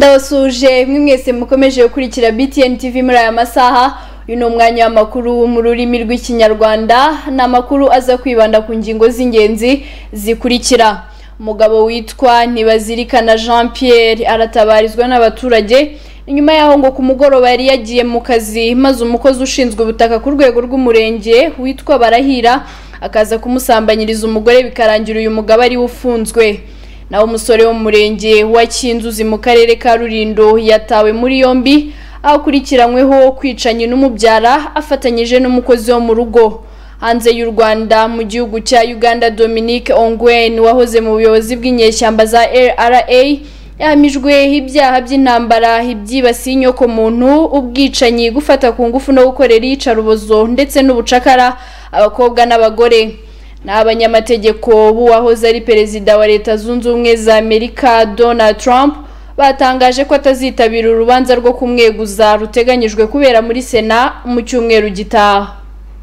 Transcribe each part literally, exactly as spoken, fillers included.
Ndabasuje mwe mwese mukomeje gukurikira B T N T V muri aya masaha. Uyu ni umwanya w'amakuru mu rurimi rw'ikinyarwanda, n'amakuru aza kwibanda ku ngingo z'ingenzi zikurikira. Umugabo witwa Ntibazirikana Jean Pierre aratabarizwa n'abaturage inyuma yaho ngo ku mugoroba yari yagiye mu kazi, maze umukozi ushinzwe ubutaka ku rwego rw'umurenge witwa Barahira akaza kumusambanyiriza umugore, bikarangira uyu mugabo ari ufunzwe. Naho umusore wo mu murenge wa Kinzuzi mu karere ka Rulindo yatawe muri yombi akurikiranyweho kwica nyina n'umubyara afatanyije n'umukozi wo mu rugo. Hanze y'u Rwanda, mu gihugu cya Uganda, Dominique Ongwen wahoze mu buyobozi bw'inyeshyamba za R R A yahamijwe ibyaha by'intambara, ibyibasiye inyoko muntu, ubwicanyi, gufata ku ngufu no gukorera iyicarubozo ndetse n'ubucakara abakobwa n'abagore. N'abanyamategeko b'uwahoze ari perezida wa Leta Zunze Ubumwe za Amerika Donald Trump batangaje ko atazitabira urubanza rwo kumweguza ruteganyijwe kubera muri Sena mu cyumweru gitaha.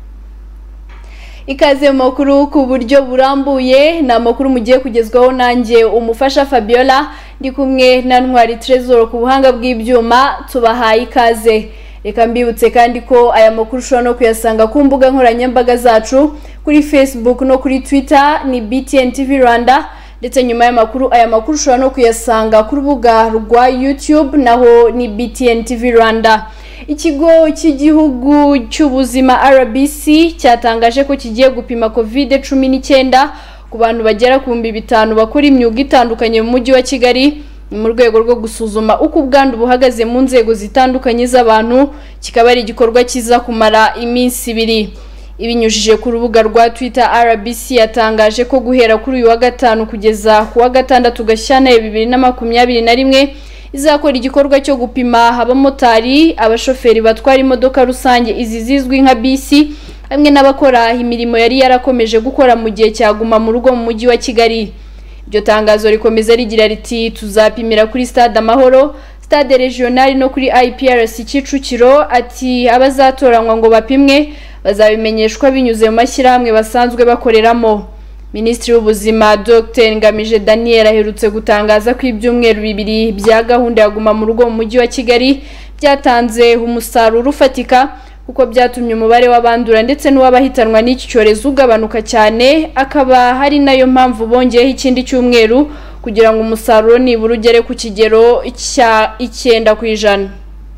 Ikaze mu makuru ku buryo burambuye, na makuru mugiye kugezwaho nanjye umufasha Fabiola, ndi kumwe na Ntwari Trezor ku buhanga bw'ibyuma. Tubahaye ikaze. Reka mbibutse kandi ko aya makuru ushobora no kuyasanga ku mbuga nkoranyambaga zacu kuri Facebook no kuri Twitter ni B T N T V Rwanda, ndetse nyuma y'amakuru aya makuru ushobora no kuyasanga ku rubuga rwa YouTube naho ni B T N T V Rwanda. Ikigo cy'igihugu cy'ubuzima R B C cyatangaje ko kigiye gupima COVID cumi n'icyenda ku bantu bagera ku bihumbi bitanu bakora imyuga itandukanye mu mujyi wa Kigali, mu rwego rwo gusuzuma uko ubwandu buhagaze mu nzego zitandukanye z'abantu. Kikaba ari igikorwa kiza kumara iminsi ibiri. Ibinyujije ku rubuga rwa Twitter, R B C yatangaje ko guhera kuri uyu wa gatanu kugeza ku wa gatandatu Gashyantare bibiri na makumyabiri na rimwe izakora igikorwa cyo gupima abamotari, abashoferi batwara imodoka rusange izi zizwi nka bisi, hamwe n'abakora imirimo yari yarakomeje gukora mu gihe cyaguma mu rugo mu mujyi wa Kigali. Iryo tangazo rikomeza rigira riti tuzapimira kuri Stade Amahoro, Stade Regional no kuri I P R C Kicukiro. Ati abazatoranywa ngo bapimwe bazabimenyeshwa binyuze mu mashyirahamwe basanzwe bakoreramo. Minisitiri w'ubuzima Dr Ngamije Daniel aherutse gutangaza ko ibyumweru bibiri bya gahunda yaguma mu rugo mu mujyi wa Kigali byatanze umusaruro ufatika, kuko byatumye umubare w'abandura ndetse n'uwabahitanwa n'iki cyorezo ugabanuka cyane. Akaba hari nayo mpamvu bongeyeho ikindi cyumweru kugira ngo umusaruro nibura ugere ku kigero cya icyenda ku ijana.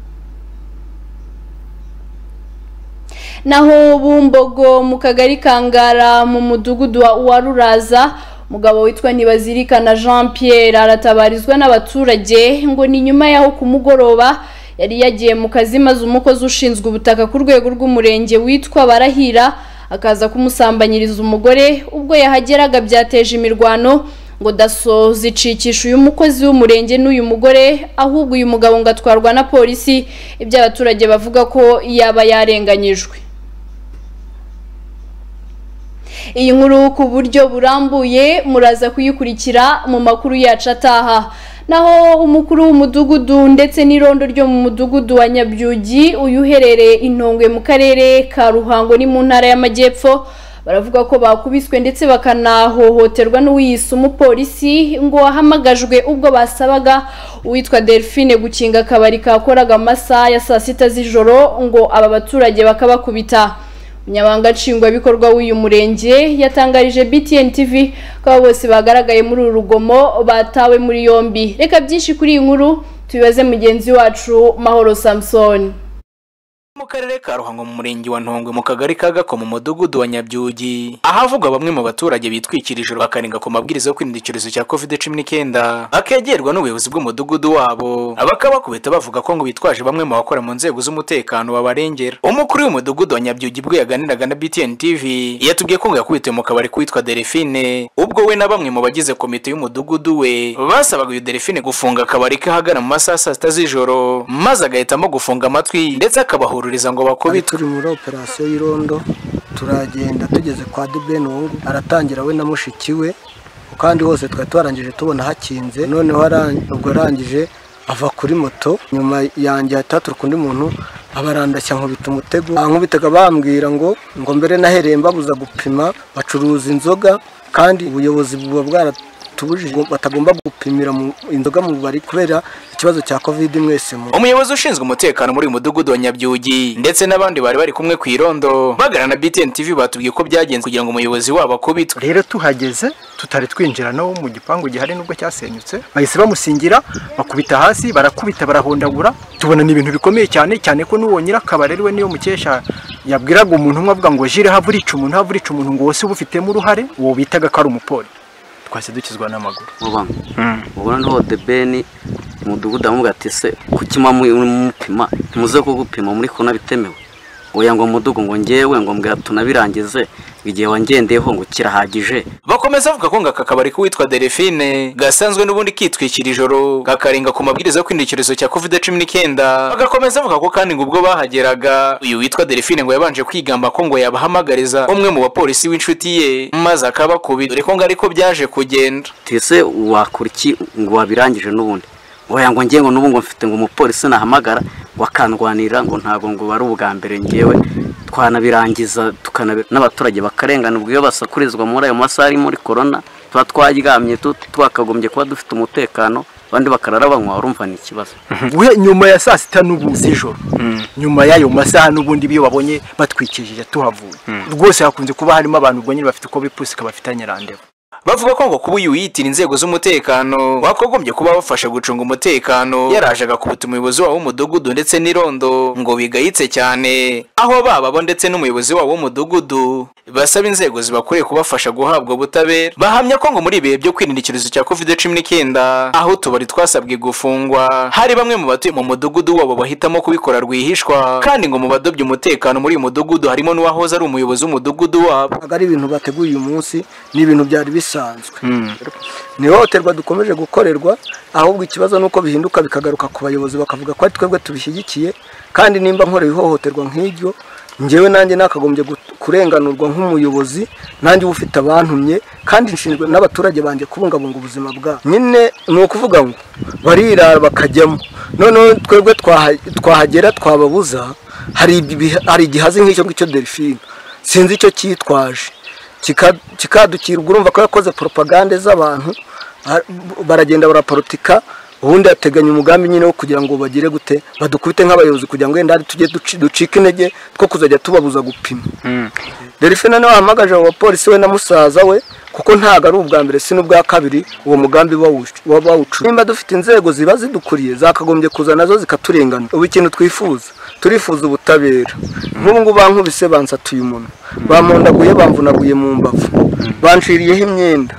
Naho Bumbogo mu kagari Kangara mu mudugudu wa Ruraza, umugabo witwa Ntibazirikana Jean Pierre aratabarizwa n'abaturage ngo ni nyuma yaho ku mugoroba yari yagiye mu kazi, maze umukozi ushinzwe ubutaka ku rwego rw'umurenge witwa Barahira akaza kumusambanyiriza umugore. Ubwo yahageraga byateje imirwano, ngo daso zicikisha uyu mukozi w'umurenge n'uyu mugore, ahubwo uyu mugabo ngo atwarwa na polisi, ibyo abaturage bavuga ko yaba yarenganyijwe. Iyi nkuru ku buryo burambuye muraza kuyikurikira mu makuru yacu ataha. Naho umukuru w'umudugudu ndetse n'irondo ryo mu mudugudu wa Nyabyugi uyu uherereye Intongwe mu karere ka Ruhango ni mu ntara y'Amajyepfo baravuga ko bakubiswe ndetse bakanahohoterwa n'uwiyise umupolisi ngo wahamagajwe ubwo basabaga uwitwa Delphine gukinga akabari kakoraga amasaha ya saa sita z'ijoro, ngo aba baturage bakabakubita. Umunyamabanga nshingwabikorwa w'uyu murenge yatangarije B T N T V ko bose bagaragaye muri uru rugomo batawe muri yombi. Reka byinshi kuri iyi nkuru tubibaze mugenzi wacu Mahoro Samson. Mu karere ka Ruhango mu murenge wa Ntongwe mu kagari ka Gako mu mudugudu wa Nyabyugi, ahavugwa bamwe mu baturage bitwikirije bakarenga ku mabwiriza yo kwirinda icyorezo cya COVID cumi n'icyenda, bakegerwa n'ubuyobozi bw'umudugudu wabo bakabakubita bavuga ko ngo bitwaje bamwe mu bakora mu nzego z'umutekano babarengera. Umukuru w'umudugudu wa Nyabyugi bwo yaganiraga na B T N T V yatubwiye ko ngo yakubitiwe mu kabari kwitwa Delphine, ubwo we na bamwe mu bagize komite y'umudugudu we basabaga uyu Delphine gufunga akabari kahagana mu masaha saa sita z'ijoro, maze agahitamo gufunga amatwi ndetse akabahura ngo bakubita. Turi muri operasiyo y'irondo, turagenda tugeze kwa Dubenungu aratangira we na mushiki we, kandi hose twari twarangije tubona hakinze. Noneho ubwo arangije ava kuri moto, nyuma yanjye hataturuka undi muntu abarandashya nkubita umutego, ankubitaga bambwira ngo ngo mbere nahereye mbabuza gupima bacuruza inzoga, kandi ubuyobozi buba bwara batubujije batagomba gupimira inzoga mu bari kubera ikibazo cya covid mwese mu. Umuyobozi ushinzwe umutekano muri mudugudu wa Nyabyugi ndetse n'abandi bari bari kumwe ku irondo bagana na B T N T V batubwiye ko byagenze kugira ngo umuyobozi wabo akubitwe. Rero tuhageze tutari twinjira no mu gipangu gihari nubwo cyasenyutse bahise bamusingira bakubita hasi barakubita barahondagura tubona ni ibintu bikomeye cyane cyane ko nuwonyira kabareri we niyo mukesha yabwiraga umuntu umwe avuga ngo jire havurica umuntu havurica umuntu ngo wose ubufitemo uruhare uwo bitaga ko ari umupoli twase dukizwa n'amaguru ubanga ubona no de beni mudugudu amuga ati se kukima mupima muze ko gupima muri kona bitemewe oya ngo mudugu ngo ngewe ngo mbwa tunabirangize igihe wangendeyeho ngo kirahagije. Bakomeza avuga ko ngaka kabari kwitwa Delphine gasanzwe n'ubundi kitwikira ijoro gakarenga ku mabwiriza yo kwindikirizo cya covid cumi n'icyenda. Bagakomeza avuga ko kandi ngo ubwo bahageraga uyu witwa Delphine ngo yabanje kwigamba ko ngo yabahamagariza umwe mu bapolisi w'inshuti ye maze akabakubita dore ko ngo ariko byaje kugenda. Tise wakuriki ngo wabirangije n'ubundi oya ngo ngiye ngo n'ubu ngo mfite ngo umupolisi nahamagara wakandwanira ngo ntago ngo bari ubwa mbere ngewe twanabirangiza tukana n'abaturage bakarengana ubwo iyo basakurizwa muri ayo masaha ari muri corona twa twagigamye twakagombye kuba dufite umutekano bandi bakarara banywa urumva ni ikibazo. We nyuma ya saa sita n'ubu z'ijoro nyuma y'ayo masaha n'ubundi biyo babonye batwikije tuhavuye rwose hakunze kuba harimo abantu ubwo nyine bafite uko bipusika bafitanye randevu. Bavuga ko ngo kuba uyu yitira inzego z'umutekano wakogombye kuba bafasha gucunga umutekano yarajaga kubuta umuyobozi wabo w'umudugudu ndetse n'irondo ngo bigayitse cyane aho baba bo ndetse n'umuyobozi wabo w'umudugudu basaba inzego zibakuriye kubafasha guhabwa ubutabera. Bahamya ko ngo muri ibihe byo kwirinda icyorezo cya covid cumi n'icyenda aho tubari twasabwe gufungwa hari bamwe mu batuye mu mudugudu wabo bahitamo kubikora rwihishwa kandi ngo mu badobye umutekano muri uyu mudugudu harimo n'uwahoze ari umuyobozi w'umudugudu wabo. Agari ibintu bateguye uyu munsi ni ibintu byari bisanzwe ni hohoterwa dukomeje gukorerwa ahubwo ikibazo nuko bihinduka bikagaruka ku bayobozi bakavuga ko ari twebwe tubishyigikiye kandi nimba nkoreye ihohoterwa nk'iryo ngewe nanjye nakagombye kurenganurwa nk'umuyobozi nanjye ufite abantumye kandi nshinzwe n'abaturage banjye kubungabunga ubuzima bwabo. Nyine ni ukuvuga ngo barirara bakajyamo noneho twebwe twahagera twababuza hari hari igihazi nk'icyo ngicyo Delphine sinzi icyo cyitwaje kikadukira urumva ko yakoze propagande z'abantu baragenda barapolitika ubundi ateganya umugambi nyine wo kugira ngo bagire gute badukubite nk'abayobozi kugira ngo wenda tujye ducika intege two kuzajya tubabuza gupima. Delphine nawe ahamagaje abo bapolisi we na musaza we kuko ntago ari ubwa mbere si n'ubwa kabiri uwo mugambi bawucu. Nimba dufite inzego ziba zidukuriye zakagombye kuza nazo zikaturengana. Ubu ikintu twifuza turifuza ubutabera. Nk'ubu ngo bankubise bansatuye umuntu bamondaguye bamvunaguye mu mbavu banshiriyeho imyenda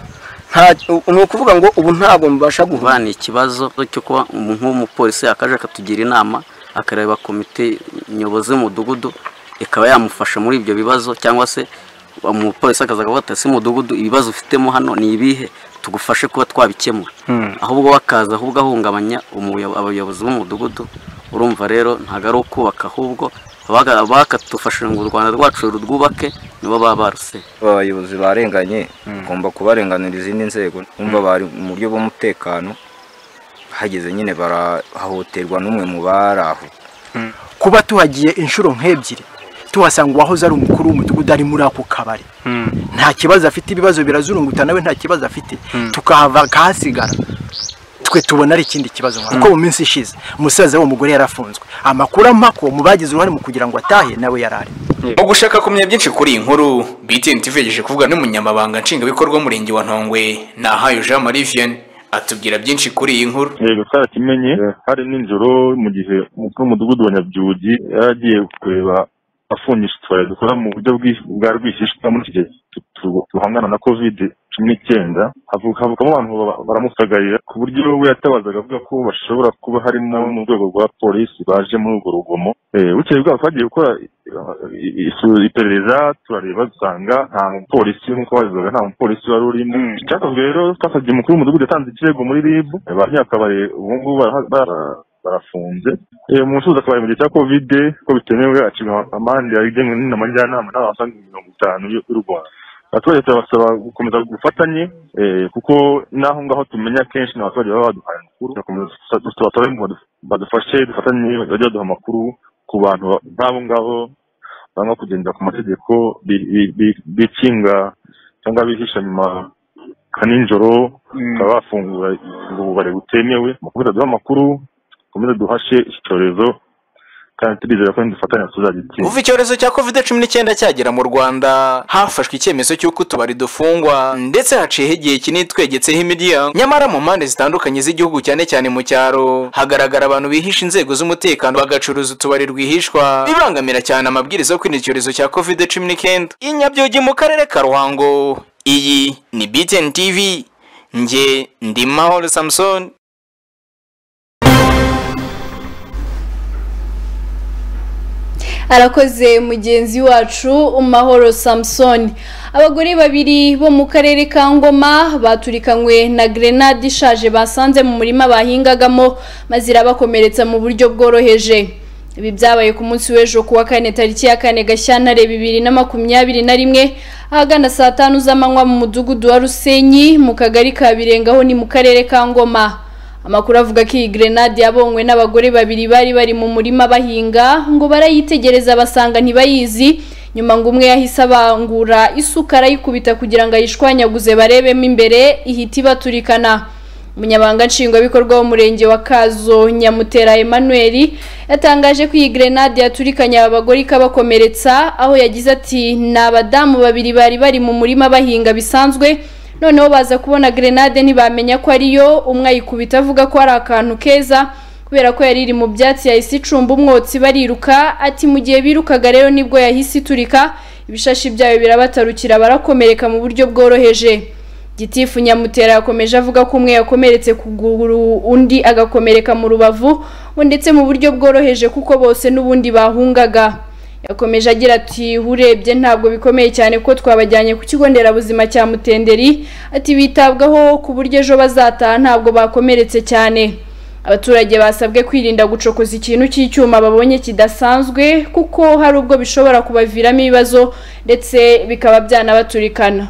ni ukuvuga ngo ubu ntabwo mbasha guhana ikibazo cyo kuba nk'umupolisi akaje akatugira inama akareba komite nyobozi y'umudugudu ikaba yamufasha muri ibyo bibazo cyangwa se umupolisi akaza akavuga ati umudugudu ibibazo ufitemo hano ni ibihe tugufashe kuba twabikemura ahubwo bakaza ahubwo ahungabanya abayobozi b'umudugudu. Urumva rero ntago ari ukubaka ahubwo bakatufasha ngo u Rwanda rwacu rwubake nibo baba baruse. Abayobozi barenganye ugomba kubarenganira izindi nzego umva bari mu buryo bw'umutekano hageze nyine barahohoterwa n'umwe mu baraho. Kuba tuhagiye inshuro nk'ebyiri tuhasanga wahoze ari umukuru w'umudugudu ari muri ako kabari nta kibazo afite ibibazo birazurunguta nawe nta kibazo afite tukahava kahasigara twe tubona ari ikindi kibazo kuko mu minsi ishize umusaza w'umugore yarafunzwe amakuru amako mu bagize uruhare mu kugira ngo atahe nawe yarari. Mu gushaka kumenya byinshi kuri iyi nkuru B T N T V yegeje kuvuga n'umunyamabanga nshingabikorwa w'umurenge wa Ntongwe Nahayo Jean Marie Vianney atubwira byinshi kuri iyi nkuru. Yego twarakimenye hari ninjoro mu gihe umudugudu wa Nyabyugi yagiye kureba afungisha twari dukora mu buryo bwa rwihishwa muri iki gihe tuhangana na covid cumi n'icyenda havukamo abantu baramusagarira ku buryo we yatabazaga avuga ko bashobora kuba hari no mu rwego rwa polisi baje muri urwo rugomo. Bukeye bwaho twagiye gukora iperereza turareba dusanga nta mupolisi nk'uko babivuga nta mupolisi wari urimo. Cyakozwe rero twasabye umukuru w'umudugudu yatanze ikirego muri R I B ba nyakabare ubu ngubu barafunze mu musozi akabari mu gihe cya covid ko bitemewe acibwa amande yagenwe n'inama njyanama n'abasaga mirongo itanu y'u Rwanda. Abaturage turabasaba gukomeza gufatanye kuko naho ngaho tumenya kenshi n'abaturage baba baduhaye amakuru turakomeza ngo badufashe dufatanye bajye baduha amakuru ku bantu nk'abo ngabo banga kugendera ku mategeko bikinga cyangwa bihisha nyuma kaninjoro bakaba bafungura ububare butemewe mukomeza duha amakuru dukomeze duhashe icyorezo kandi turizera ko dufatanya tuzagitsinda. Kuva icyorezo cya covid cumi n'icyenda cyagera mu Rwanda hafashwe icyemezo cy'uko utubari dufungwa ndetse haciyeho igihe kinini twegetseho imiryango. Nyamara mu mpande zitandukanye z'igihugu cyane cyane mu cyaro hagaragara abantu bihisha inzego z'umutekano bagacuruza utubari rwihishwa bibangamira cyane amabwiriza yo kwirinda icyorezo cya covid cumi n'icyenda. I Nyabyogi mu karere ka Ruhango, iyi ni B T N T V, nge ndi Mahoro Samson. Arakoze mugenzi wacu Umahoro Samson. Abagore babiri bo mu karere ka Ngoma baturikanywe na grenade ishaje basanze mu murima bahingagamo mazira bakomeretsa mu buryo bworoheje. Ibi byabaye ku munsi w'ejo kuwa kane tariki ya kane Gashyantare bibiri na makumyabiri na rimwe ahagana saa tanu z'amanywa mu mudugudu wa Rusenyi mu kagari ka Birengaho ni mu karere ka Ngoma. Amakuru avuga ko iyi grenade yabonywe n'abagore babiri bari bari mu murima bahinga ngo barayitegereza basanga ntibayizi, nyuma ngo umwe yahise abangura isuka arayikubita kugira ngo ayishwanyaguze barebemo imbere ihita ibaturikana. Umunyabanga nshingwabikorwa w'umurenge wa Kazo Nyamutera Emmanuel yatangaje ko iyi grenade yaturikanye abagore ikabakomeretsa, aho yagize ati ni abadamu babiri bari bari mu murima bahinga bisanzwe, noneho baza kubona grenade ntibamenya ko ariyo, umwe ayikubita avuga ko ari akantu keza kubera ko yari iri mu byatsi yahise icumba umwotsi bariruka. Ati mu gihe birukaga rero nibwo yahise iturika, ibishashi byayo birabatarukira barakomereka mu buryo bworoheje. Gitifu Nyamutera yakomeje avuga ko umwe yakomeretse kuguru undi agakomereka mu rubavu ndetse mu buryo bworoheje kuko bose n'ubundi bahungaga. Yakomeje agira ati urebye ntabwo bikomeye cyane ko twabajyanye ku kigo nderabuzima cya Mutenderi, ati bitabwaho ku buryo ejo bazataha ntabwo bakomeretse cyane. Abaturage basabwe kwirinda gucokoza ikintu cy'icyuma babonye kidasanzwe kuko hari ubwo bishobora kubaviramo ibibazo ndetse bikaba byanabaturikana.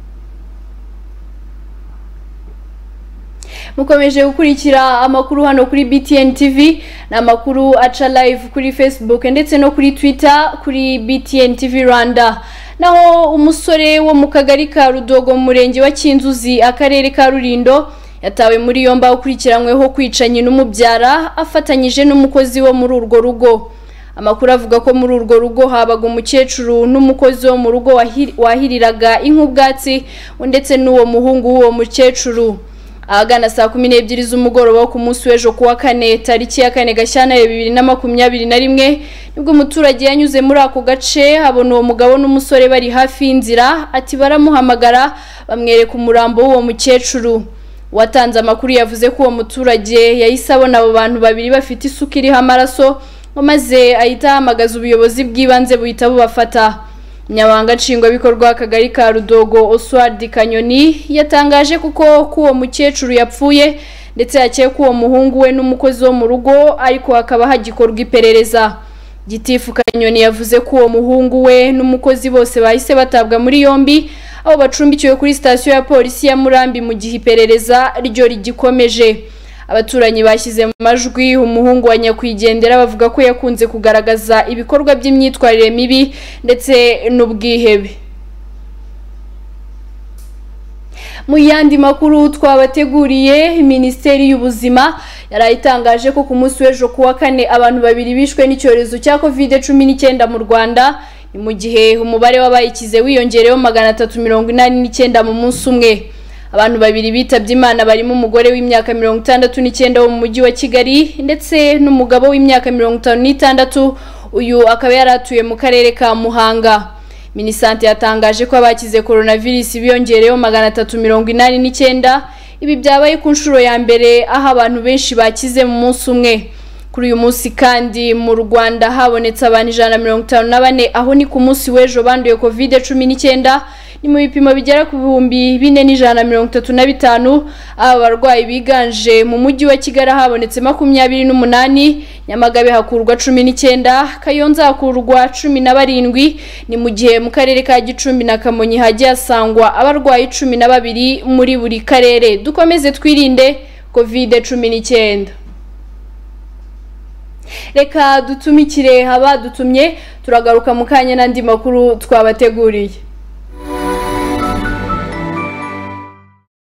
Mukomeje gukurikira amakuru hano kuri B T N T V, na amakuru aca live kuri Facebook ndetse no kuri Twitter kuri B T N T V Rwanda. Naho umusore wo mu kagari ka Rudogo mu murenge wa Kinzuzi akarere ka Rulindo yatawe muri yombi akurikiranyweho kwica nyina umubyara afatanyije n'umukozi wo muri urwo rugo. Amakuru avuga ko muri urwo rugo habaga umukecuru n'umukozi wo mu rugo wahiriraga inkubwatsi ndetse n'uwo muhungu w'uwo mukecuru. Ahagana saa kumi n'ebyiri z'umugoroba ku munsi w'ejo kuwa kane tariki ya kane Gashyantare bibiri na makumyabiri na rimwe nibwo umuturage yanyuze muri ako gace abona uwo mugabo n'umusore bari hafi y'inzira, ati baramuhamagara bamwereka umurambo w'uwo mukecuru. Watanze amakuru yavuze ko uwo muturage yahise abona abo bantu babiri bafite isuka iriho amaraso maze ahita ahamagaza ubuyobozi bw'ibanze buhita bubafata. Nyabanga nshingwabikorwa akagari ka Rudogo Oswald Kanyoni yatangaje kuko ko uwo mukecuru yapfuye ndetse yakeye ko uwo muhungu we n'umukozi wo mu rugo ariko hakaba hagikorwa iperereza. Gitifu Kanyoni yavuze ko uwo muhungu we n'umukozi bose bahise batabwa muri yombi aho bacumbikiwe kuri sitasiyo ya polisi ya Murambi mu gihe iperereza ryo rigikomeje. Abaturanyi bashyize mu majwi umuhungu wa nyakwigendera bavuga ko yakunze kugaragaza ibikorwa by'imyitwarire mibi ndetse n'ubwihebe. Mu yandi makuru twabateguriye, Minisiteri y'Ubuzima yarayitangaje ko ku munsi w'ejo kuwa kane abantu babiri bishwe n'icyorezo cya covid cumi n'icyenda mu Rwanda, ni mu gihe umubare w'abayikize wiyongereyeho magana atatu mirongo inani n'icyenda mu munsi umwe. Abantu babiri bitabye Imana barimo umugore w'imyaka mirongo itandatu n'icyenda wo mu mujyi wa Kigali ndetse n'umugabo w'imyaka mirongo itanu n'itandatu, uyu akaba yaratuye mu karere ka Muhanga. Minisante yatangaje ko abakize coronavirus biyongereyeho magana atatu mirongo inani n'icyenda. Ibi byabaye ku nshuro ya mbere aho abantu benshi bakize mu munsi umwe. Kuri uyu munsi kandi mu Rwanda habonetse abantu ijana na mirongo itanu na bane, aho ni ku munsi w'ejo banduye covid cumi n'icyenda. Ni mu bipimo bigera ku bihumbi bine n'ijana na mirongo itatu na bitanu. Aba barwayi biganje mu mujyi wa Kigali habonetse makumyabiri n'umunani, Nyamagabe hakurwa cumi n'icyenda, Kayonza hakurwa cumi na barindwi, ni mu gihe mu karere ka Gicumbi na Kamonyi hagiye hasangwa abarwayi cumi na babiri muri buri karere. Dukomeze twirinde covid cumi n'icyenda. Reka dutumikire abadutumye, turagaruka mu kanya n'andi makuru twabateguriye.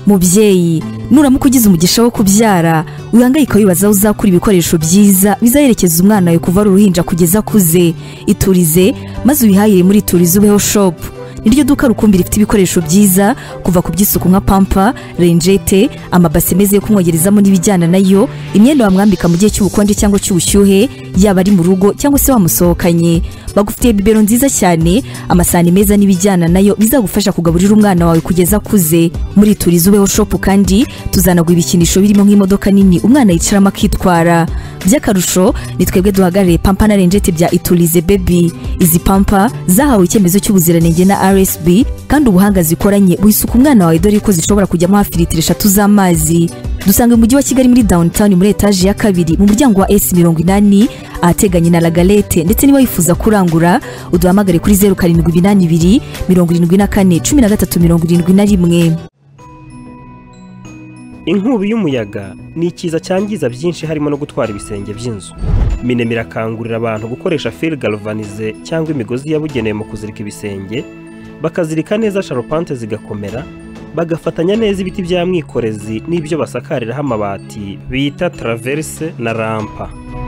mubyeyi nuramuka ugize umugisha wo kubyara wihangayika wibaza aho uzakura ibikoresho byiza bizaherekeza umwana wawe kuva ari uruhinja kugeza akuze. Iturize maze uyihahire muri Iturize Ubeho Shop. Niryo duka rukumbi rifite ibikoresho byiza kuva ku by'isuku nka pampa, renjete, amabase meza yo kumwogerezamo n'ibijyana nayo, imyenda wamwambika mu gihe cy'ubukonje cyangwa cy'ubushyuhe, yaba ari mu rugo cyangwa se wamusohokanye. Bagufitiye bibero nziza cyane, amasahani meza n'ibijyana nayo bizagufasha kugaburira umwana wawe kugeza akuze. Muri Iturize Ubeho Shop kandi tuzanagura ibikinisho birimo nk'imodoka nini umwana yicaramo akitwara. By'akarusho ni twebwe duhagarariye pampa na renjete bya Iturize Baby. Izi pampa zahawe icyemezo cy'ubuziranenge na R S B kandi ubuhanga zikoranye buhisuka umwana wawe dore ko zishobora kujyamo hafi litiro eshatu z'amazi. Dusanga mu mujyi wa Kigali muri downtown muri etaje ya kabiri mu muryango wa S mirongo inani ahateganye na La Galette, ndetse niba wifuza kurangura uduhamagare kuri zeru karindwi umunani ibiri mirongo irindwi na kane cumi na gatatu mirongo irindwi na rimwe. Inkubi y'umuyaga ni ikiza cyangiza byinshi harimo no gutwara ibisenge by'inzu. Minema irakangurira abantu gukoresha fil galvanize cyangwa imigozi yabugenewe mu kuzirika ibisenge, bakazirika neza sharpante zigakomera, bagafatanya neza ibiti bya mwikorezi n'ibyo basakariraho amabati bita traverse na rampa.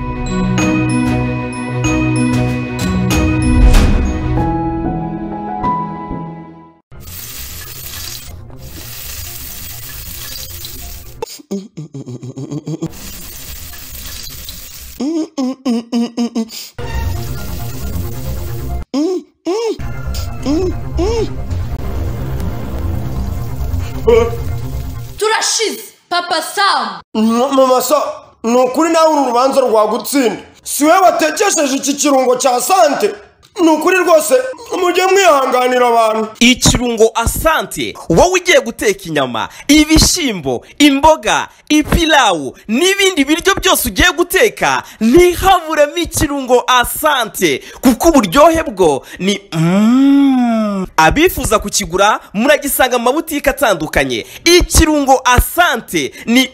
Turashize Papa Sam. Mama Sam, nukuri nawe uru rubanza rwagutsinda. Si wewe watekesheje iki kirungo cya sante. Nukuri rwose mujye mwihanganira abantu. Ikirungo asante wowe ugiye guteka inyama, ibishimbo, imboga, ipilawu n'ibindi biryo byose ugiye guteka, ntihaburemo ikirungo asante kuko uburyohe bwo ni mm. Abifuza kukigura muragisanga mu mabutike atandukanye. Ikirungo asante ni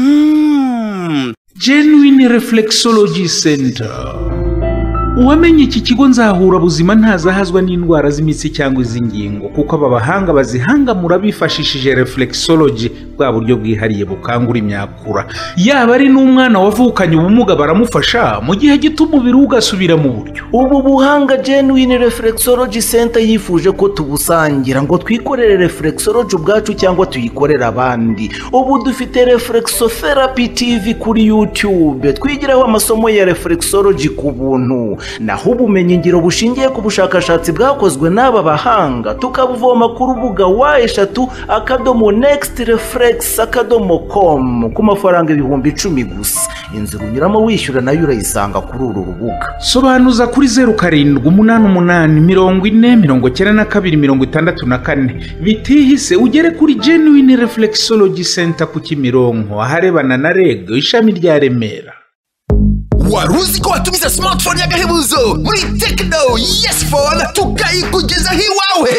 mm. Genuine Reflexology Center. Uwamenye iki kigo nzahura buzima ntazahazwa n'indwara z'imitsi cyangwa iz'ingingo kuko aba bahanga bazihangamura bifashishije reflexology, bwa buryo bwihariye bukangura imyakura. Yaba ari n'umwana wavukanye ubumuga baramufasha mu gihe gito umubiri ugasubira mu buryo. Ubu buhanga Genuine Reflexology Center yifuje ko tubusangira ngo twikorere reflexology ubwacu cyangwa tuyikorera abandi. Ubu dufite Reflexotherapy T V kuri YouTube, twigiraho amasomo ya reflexology ku buntu. Naho ubumenyi ngiro bushingiye ku bushakashatsi bwakozwe n'aba bahanga tukabuvoma ku rubuga wa eshatu akadomo next reflex akadomo com ku mafaranga ibihumbi icumi gusa. Inzira unyuramo wishyura nayo urayisanga kuri uru rubuga. Sobanuza kuri zeru karindwi umunani umunani mirongo ine mirongo icyenda na kabiri mirongo itandatu na kane. Bitihise ugere kuri Genuine Reflexology Center ku Kimironko aharebana na Reg ishami rya Remera. Waruzi ko watumiza smartphone y'agahebuzo muri Tecno Yes Phone tukayikugezaho iwawe.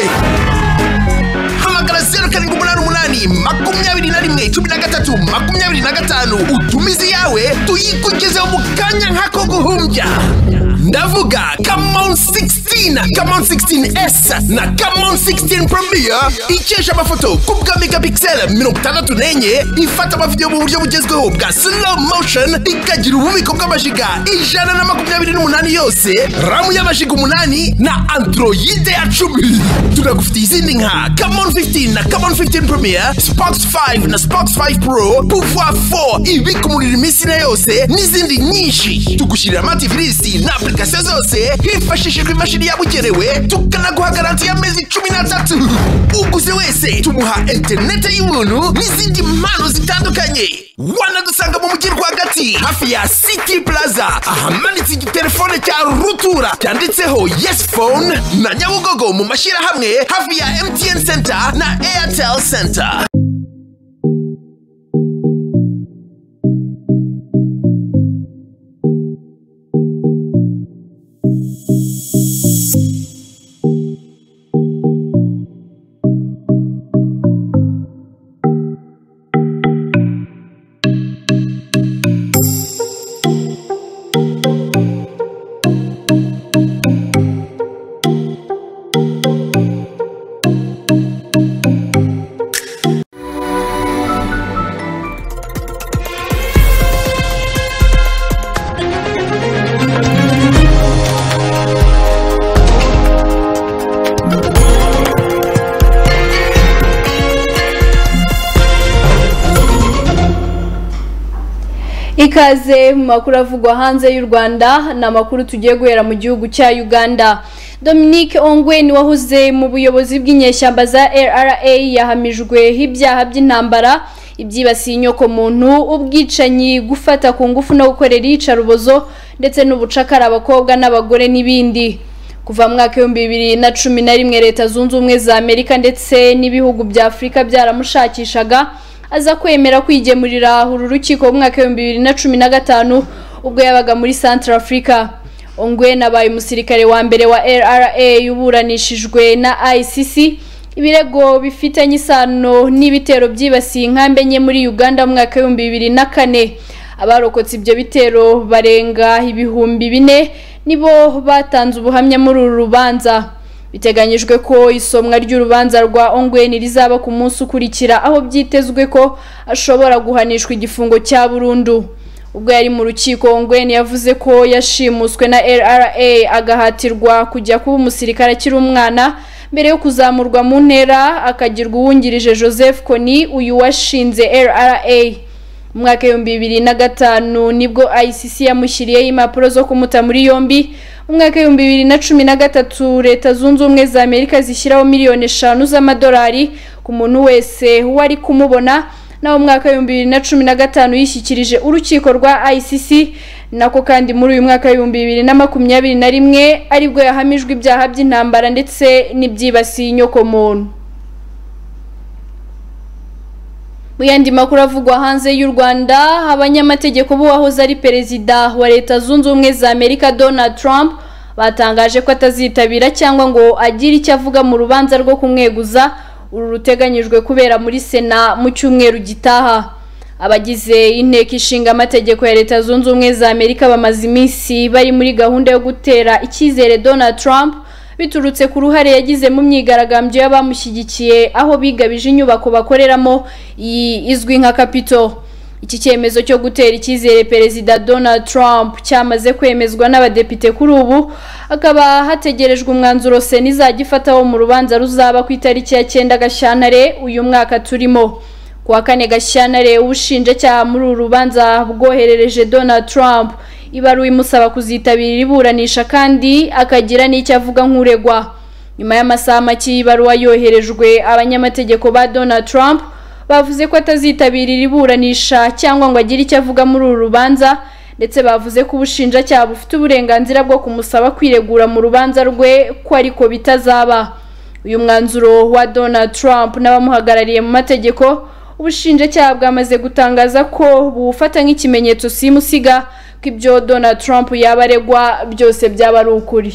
Hamagara zeru karindwi umunani umunani makumyabiri na rimwe cumi na gatatu makumyabiri na gatanu utumizi yawe tuyikugezeho mu kanya nk'ako guhumbya. Ndavuga Camon sixteen, Camon sixteen S na Camon sixteen Premier ikesha amafoto ku bwa megapixel mirongo itandatu n'enye, ifata amavideo mu buryo bugezweho bwa slow motion, ikagira ububiko bw'amajiga ijana na makumyabiri n'umunani yose, ramu y'amajiga umunani na Android ya cumi. Tunagufitiye izindi nka Camon fifteen na Camon fifteen Premier, Spox five na Spox five Pro, Pouvoir four ibika umuriro iminsi na yose n'izindi nyinshi. Tugushyirira amativisi na application zose hifashishijwe imashini yabugenewe, tukanaguha garanti y'amezi cumi n'atatu. Uguze wese tumuha internet y'ubuntu n'izindi mpano zitandukanye. Wanadusanga mu mujyi rwagati hafi ya City Plaza ahamanitse igitelefone cya rutura cyanditseho Yes Phone, na Nyabugogo mu mashyirahamwe hafi ya M T N Center na Airtel Center. Ikaze mu makuru avugwa hanze y'u Rwanda na makuru tugiye guhera mu gihugu cya Uganda. Dominique Ongwen wahoze mu buyobozi bw'inyeshyamba za R R A yahamijwe ibyaha by'intambara, ibyibasiye inyoko muntu, ubwicanyi, gufata ku ngufu no gukorera iyicarubozo ndetse n'ubucakara abakobwa n'abagore n'ibindi. Kuva mu mwaka w'ibihumbi bibiri na cumi na rimwe Leta Zunze Ubumwe za Amerika ndetse n'ibihugu bya Afurika byaramushakishaga aza kwemera kwigemurira uru rukiko mu mwaka w'ibihumbi bibiri na cumi na gatanu ubwo yabaga muri Central Africa. Ongwen abaye umusirikare wa mbere wa R R A uburanishijwe na I C C ibirego bifitanye isano n'ibitero byibasiye inkambi enye muri Uganda mu mwaka w'ibihumbi bibiri na kane. Abarokotse ibyo bitero barenga ibihumbi bine nibo batanze ubuhamya muri uru rubanza. Biteganyijwe ko isomwa ry'urubanza rwa Ongwen rizaba ku munsi ukurikira, aho byitezwe ko ashobora guhanishwa igifungo cya burundu. Ubwo yari mu rukiko, Ongwen yavuze ko yashimuswe na R R A agahatirwa kujya kuba umusirikare akiri umwana mbere yo kuzamurwa mu ntera akagirwa uwungirije Joseph Kony, uyu washinze R R A. Mu mwaka w'ibihumbi bibiri na gatanu nibwo I C C yamushyiriyeho impapuro zo kumuta muri yombi. Mu mwaka w'ibihumbi bibiri na cumi na gatatu Leta Zunze Ubumwe za Amerika zishyiraho miliyoni eshanu z'amadolari ku muntu wese wari kumubona. Naho mu mwaka w'ibihumbi bibiri na cumi na gatanu yishyikirije urukiko rwa I C C, nako kandi muri uyu mwaka w'ibihumbi bibiri na makumyabiri na rimwe aribwo yahamijwe ibyaha by'intambara ndetse n'ibyibasiye inyoko muntu. Mu yandi makuru avugwa hanze y'u Rwanda, abanyamategeko b'uwahoze ari perezida wa Leta Zunze Ubumwe za Amerika Donald Trump batangaje ko atazitabira cyangwa ngo agire icyo avuga mu rubanza rwo kumweguza uru ruteganyijwe kubera muri Sena mu cyumweru gitaha. Abagize inteko ishinga amategeko ya Leta Zunze Ubumwe za Amerika bamaze iminsi bari muri gahunda yo gutera icyizere Donald Trump biturutse ku ruhare yagize mu myigaragambyo y'abamushyigikiye aho bigabije inyubako bakoreramo izwi nka Capitol. Iki cyemezo cyo gutera icyizere perezida Donald Trump cyamaze kwemezwa n'abadepite kuri ubu, akaba hategerejwe umwanzuro Sena izagifataho mu rubanza ruzaba ku itariki ya cyenda Gashyantare uyu mwaka turimo. Ku wa kane Gashyantare ubushinjacyaha muri uru rubanza bwoherereje Donald Trump ibaruwa imusaba kuzitabira iburanisha kandi akagira n'icyo avuga nk'uregwa. Nyuma y'amasaha make ibaruwa yoherejwe, abanyamategeko ba Donald Trump bavuze ko atazitabira iburanisha cyangwa ngo agire icyo avuga muri uru rubanza, ndetse bavuze ko ubushinjacyaha bufite uburenganzira bwo kumusaba kwiregura mu rubanza rwe ko ariko bitazaba. Uyu mwanzuro wa Donald Trump n'abamuhagarariye mu mategeko, ubushinjacyaha bwamaze gutangaza ko bufata nk'ikimenyetso simusiga ko ibyo Donald Trump yabaregwa byose byaba ari ukuri.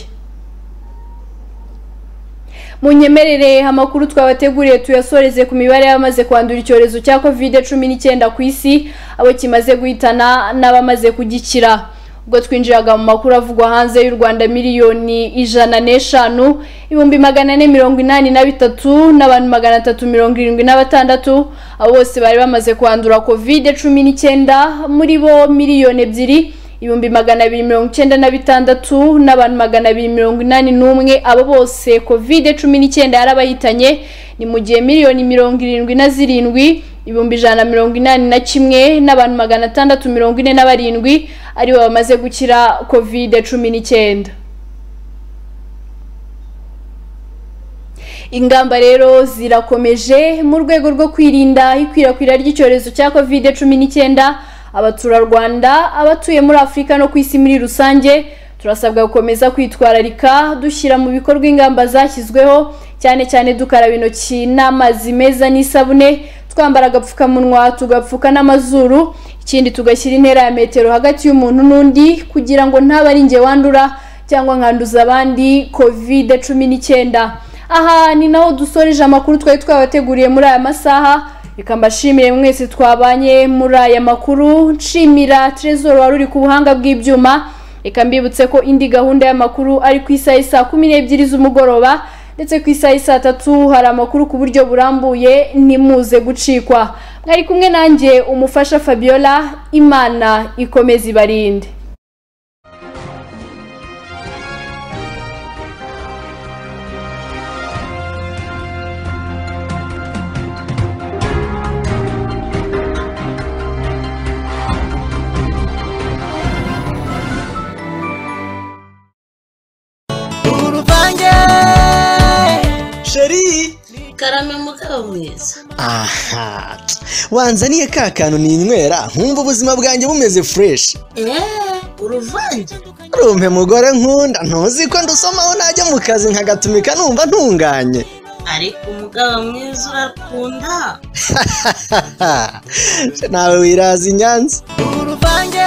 Mu nyemerere amakuru twabateguriye tuyasoreze ku mibare y'abamaze kwandura icyorezo cya covid cumi n'icyenda ku isi, abo kimaze guhitana n'abamaze kugikira. Ubwo twinjiraga mu makuru avugwa hanze y'u Rwanda, miliyoni ijana n'eshanu ibihumbi magana ane mirongo inani na bitatu n'abantu magana atatu mirongo irindwi na batandatu abo bose bari bamaze kwandura covid cumi n'icyenda, muri bo miliyoni ebyiri ibihumbi magana abiri mirongo icyenda na bitandatu n'abantu magana abiri mirongo inani n'umwe abo bose covid cumi n'icyenda yarabahitanye. Ni mu gihe miliyoni mirongo irindwi na zirindwi ibihumbi ijana na mirongo inani na kimwe n'abantu magana atandatu mirongo ine na barindwi aribo bamaze gukira covid cumi n'icyenda. Ingamba rero zirakomeje mu rwego rwo kwirinda ikwirakwira ry'icyorezo cya covid cumi n'icyenda. Abaturarwanda, abatuye muri Afurika no ku isi muri rusange turasabwa gukomeza kwitwararika dushyira mu bikorwa ingamba zashyizweho, cyane cyane dukaraba intoki n'amazi meza n'isabune, twambara agapfukamunwa tugapfuka n'amazuru, ikindi tugashyira intera ya metero hagati y'umuntu n'undi kugira ngo ntaba ari nge wandura cyangwa nkanduza abandi covid cumi n'icyenda. Aha ni naho dusoreje amakuru twari twabateguriye muri aya masaha. Reka mbashimire mwese twabanye muri aya makuru, nshimira Trezor wari uri ku buhanga bw'ibyuma. Reka mbibutse ko indi gahunda y'amakuru ari ku isaha saa kumi n'ebyiri z'umugoroba, ndetse ku isaha saa tatu hari amakuru ku buryo burambuye, ntimuze gucikwa. Mwari kumwe nanjye umufasha Fabiola, Imana ikomeze ibarinde. karame mugabo mwiza. Aha, wanzaniye ka kantu ninywera nkumva ubuzima bwanjye bumeze fresh. Eh, uruvange. Rumpe mugore nkunda ntuzi ko ndusomaho najya mu kazi nkagatumika numva ntunganye. Ariko umugabo mwiza urakunda. Nawe wiraza inyanza. Uruvange.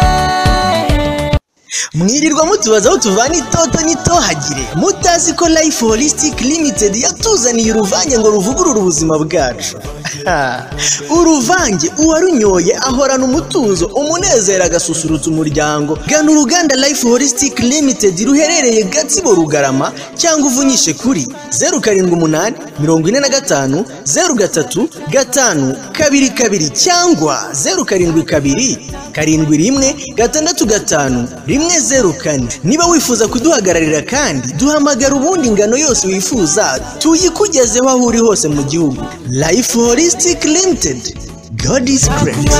Mwirirwa mutubaza aho tuvana itoto n'itohagire mutazi ko Life Holistic Limited yatuzaniye uruvange ngo ruvugurure ubuzima bwacu. Uruvange uwarunyoye ahorana umutuzo umunezero agasusurutsa umuryango. Gana uruganda Life Holistic Limited ruherereye Gatsibo Rugarama cyangwa uvunyishe kuri zeru karindwi umunani mirongo ine na gatanu zeru gatatu gatanu kabiri kabiri cyangwa zeru karindwi kabiri karindwi rimwe gatandatu gatanu rimwe zeru kane. Niba wifuza kuduhagararira kandi duhamagara ubundi ingano yose wifuza tuyikugezeho aho uri hose mu gihugu. Life Holistic Limited, God is great.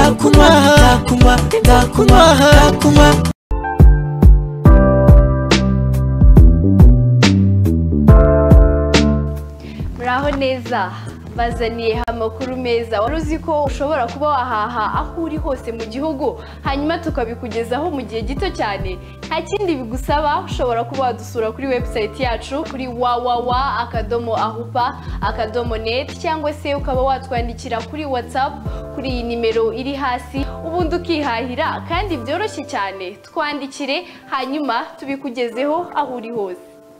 Muraho neza, bazaniye amakuru meza. Wari uzi ko ushobora kuba wahaha aho uri hose mu gihugu hanyuma tukabikugezaho mu gihe gito cyane? Nta kindi bigusaba, ushobora kuba wadusura kuri website yacu kuri w w w akadomo ahupa akadomo net cyangwa se ukaba watwandikira kuri WhatsApp kuri iyi nimero iri hasi ubundi ukihahira kandi byoroshye cyane. Twandikire hanyuma tubikugezeho aho uri hose.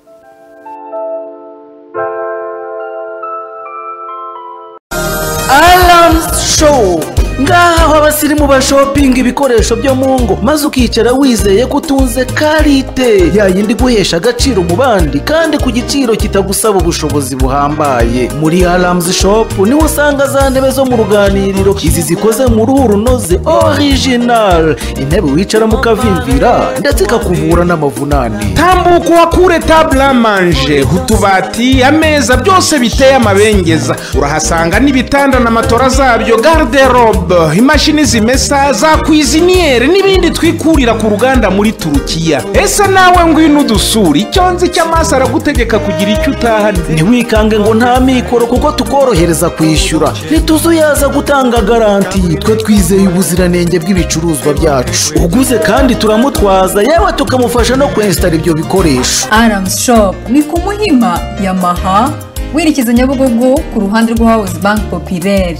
Alarms Show ngaha aho abasirimu ba shopping ibikoresho byo mu ngo maze ukicara wizeye ko utunze karite yayindi guhesha agaciro mu bandi kandi ku giciro kitagusaba ubushobozi buhambaye. Muri Alarms Shop niho usanga za ntebe zo mu ruganiriro, izi zikoze mu ruhu runoze original, intebe wicara mu kavimvira ndetse ikakuvura n'amavunane. Tambuka wakure table à manger, utubati, ameza byose biteye amabengeza. Urahasanga n'ibitanda na matora zabyo, garde-robe, imashini zimesa, za cuisiniere n'ibindi twikurira ku ruganda muri Turukiya. Ese nawe ngwino udusura, icyo nzi cy'amaso aragutegeka kugira icyo utahana. Ntiwikange ngo nta mikoro kuko tukorohereza kwishyura, ntituzuyaza gutanga garanti, twe twizeye ubuziranenge bw'ibicuruzwa byacu. Uguze kandi turamutwaza yewe tukamufasha no kwinstara ibyo bikoresho. Alarms Shop ni ku Muhima Yamaha werekeza Nyabugogo ku ruhande rwa House Bank Populaire.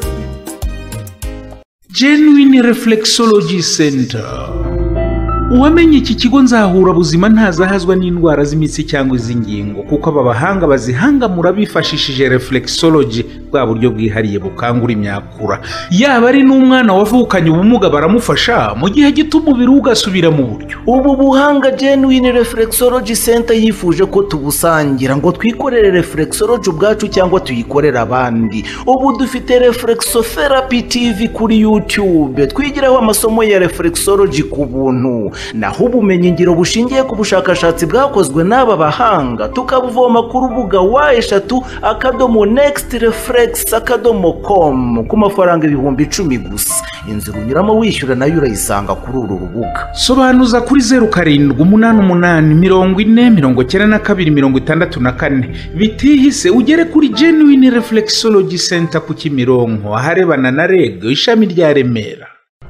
Genuine Reflexology Center. Uwamenye iki kigo nzahura buzima ntazahazwa n'indwara z'imitsi cyangwa iz'ingingo kuko aba bahanga bazihangamura bifashishije reflexology, bwa buryo bwihariye bukangura imyakura. Yaba ari n'umwana wavukanye ubumuga baramufasha mu gihe gito umubiri ugasubira mu buryo. Ubu buhanga Genuine Reflexology Center yifuje ko tubusangira ngo twikorere reflexology ubwacu cyangwa tuyikorera abandi. Ubu dufite Reflexotherapy T V kuri YouTube twigiraho amasomo ya reflexology ku buntu, naho ubumenyi ngiro bushingiye ku bushakashatsi bwakozwe n'aba bahanga tukabuvoma ku rubuga wa eshatu akadomo next reflex akadomo com ku mafaranga ibihumbi icumi gusa. Inzira unyuramo wishyura nayo urayisanga kuri uru rubuga. Sobanuza kuri zeru karindwi umunani umunani mirongo ine mirongo cyenda na kabiri mirongo itandatu na kane. Bitihise ugere kuri Genuine Reflexology Center ku Kimironko aharebana na R E G ishami rya Remera.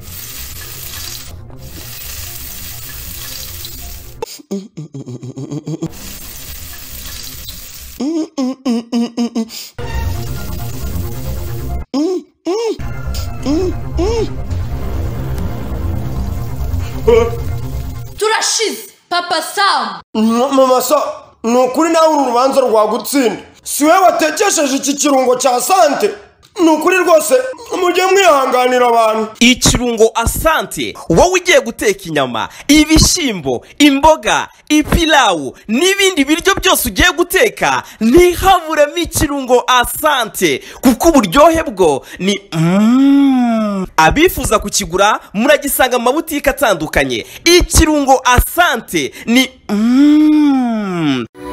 Turashize Papa Sam. Mama sa nukuri nawe uru rubanza rwagutsinda. Siwe watekesheje iki kirungo cya sante. Nukuri rwose mujye mwihanganira abantu. Ikirungo asante wowe ugiye guteka inyama, ibishyimbo, imboga, ipilawu n'ibindi biryo byose ugiye guteka ntihaburemo ikirungo asante kuko uburyohe bwo ni mm. Abifuza kukigura muragisanga mu mabutike atandukanye. Ikirungo asante ni mm.